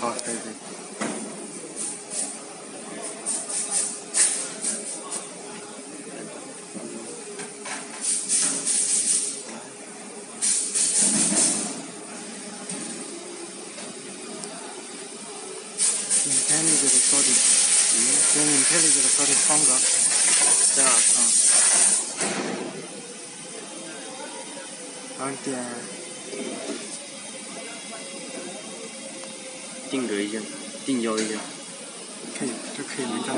好，可以可以。Intelligent sorting，用 intelligent sorting 方格。 这样。 然后点定格一下，定焦一下。 可以，就可以能看。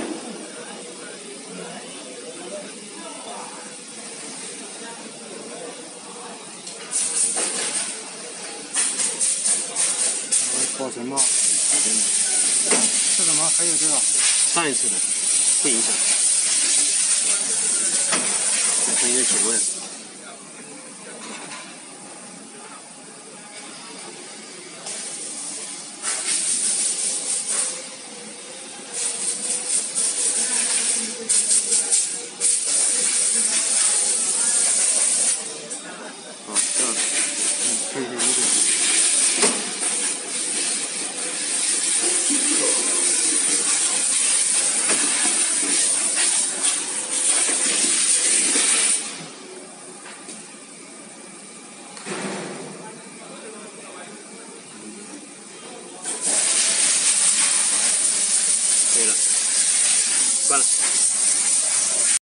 保存吧。是什么？还有这个？ 上一次的，不影响。这是一个请问。